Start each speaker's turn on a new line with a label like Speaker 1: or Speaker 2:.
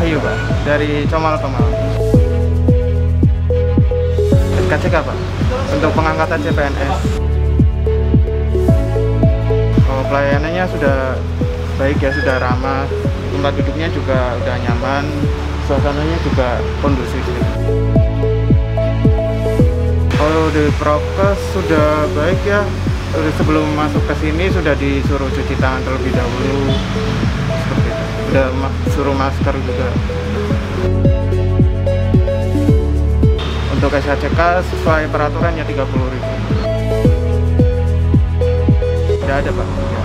Speaker 1: Wahyu Pak, dari Comal Kemal. SKCK Pak, untuk pengangkatan CPNS. Oh, pelayanannya sudah baik ya, sudah ramah, tempat duduknya juga udah nyaman, suasananya juga kondusif. Kalau di prokes sudah baik ya, sebelum masuk ke sini sudah disuruh cuci tangan terlebih dahulu, seperti itu. Udah suruh masker juga. Untuk SKCK sesuai peraturannya 30.000. Tidak ada Pak.